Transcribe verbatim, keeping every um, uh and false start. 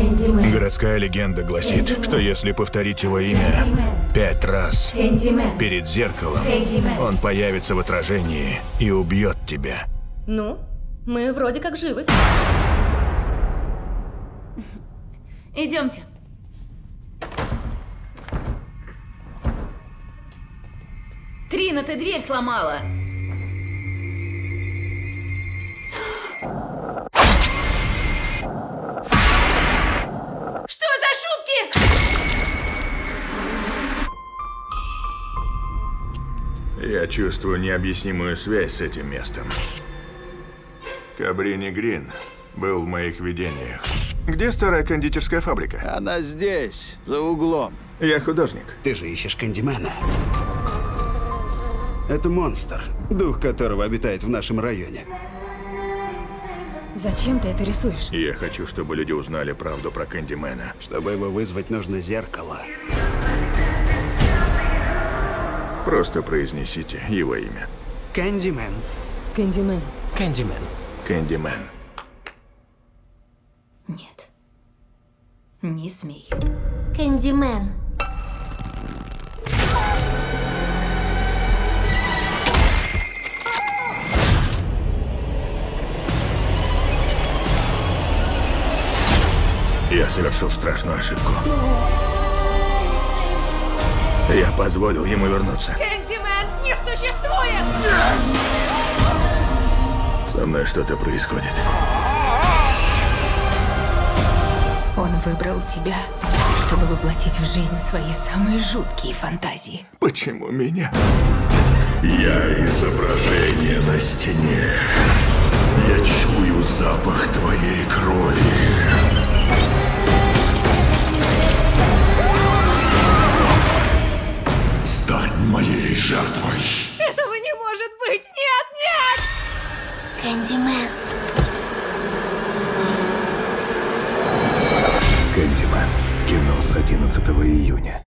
Кэндимен. Городская легенда гласит, Кэндимен. что если повторить его имя Кэндимен. пять раз Кэндимен. перед зеркалом, Кэндимен. он появится в отражении и убьет тебя. Ну, мы вроде как живы. Идемте. Трина, ты дверь сломала. Что за шутки? Я чувствую необъяснимую связь с этим местом. Кабрини Грин был в моих видениях. Где старая кондитерская фабрика? Она здесь, за углом. Я художник. Ты же ищешь Кэндимена. Это монстр, дух которого обитает в нашем районе. Зачем ты это рисуешь? Я хочу, чтобы люди узнали правду про Кэндимена. Чтобы его вызвать, нужно зеркало. Просто произнесите его имя. Кэндимен. Кэндимен. Кэндимен. Кэндимен. Нет. Не смей. Кэндимен. Я совершил страшную ошибку. Я позволил ему вернуться. Кэндимен не существует! Со мной что-то происходит. Он выбрал тебя, чтобы воплотить в жизнь свои самые жуткие фантазии. Почему меня? Я изображение на стене. Я чую запах твоей крови. Стань моей жертвой. Этого не может быть! Нет, нет! Кэндимен. Кэндимен. Кино с одиннадцатого июня.